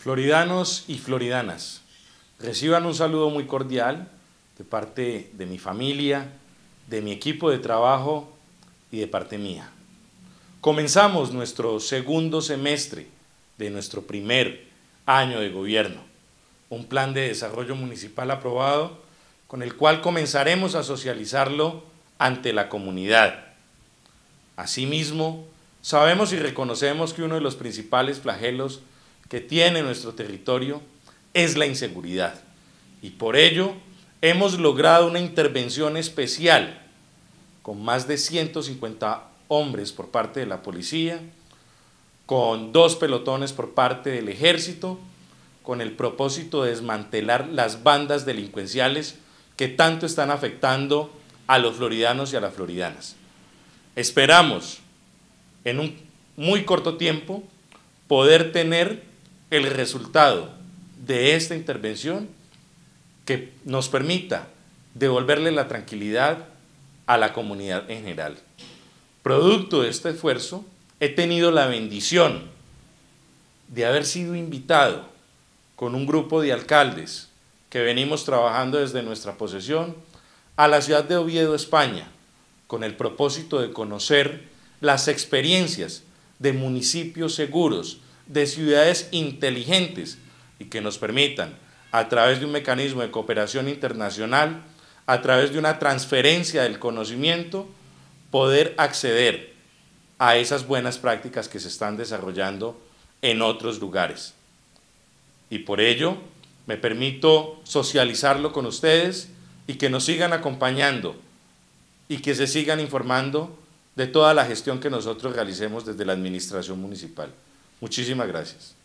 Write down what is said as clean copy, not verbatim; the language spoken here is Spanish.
Floridanos y floridanas, reciban un saludo muy cordial de parte de mi familia, de mi equipo de trabajo y de parte mía. Comenzamos nuestro segundo semestre de nuestro primer año de gobierno, un plan de desarrollo municipal aprobado con el cual comenzaremos a socializarlo ante la comunidad. Asimismo, sabemos y reconocemos que uno de los principales flagelos que tiene nuestro territorio es la inseguridad, y por ello hemos logrado una intervención especial con más de 150 hombres por parte de la policía, con 2 pelotones por parte del ejército, con el propósito de desmantelar las bandas delincuenciales que tanto están afectando a los floridanos y a las floridanas. Esperamos en un muy corto tiempo poder tener el resultado de esta intervención que nos permita devolverle la tranquilidad a la comunidad en general. Producto de este esfuerzo, he tenido la bendición de haber sido invitado con un grupo de alcaldes que venimos trabajando desde nuestra posesión a la ciudad de Oviedo, España, con el propósito de conocer las experiencias de municipios seguros, de ciudades inteligentes y que nos permitan, a través de un mecanismo de cooperación internacional, a través de una transferencia del conocimiento, poder acceder a esas buenas prácticas que se están desarrollando en otros lugares. Y por ello me permito socializarlo con ustedes y que nos sigan acompañando y que se sigan informando de toda la gestión que nosotros realicemos desde la administración municipal. Muchísimas gracias.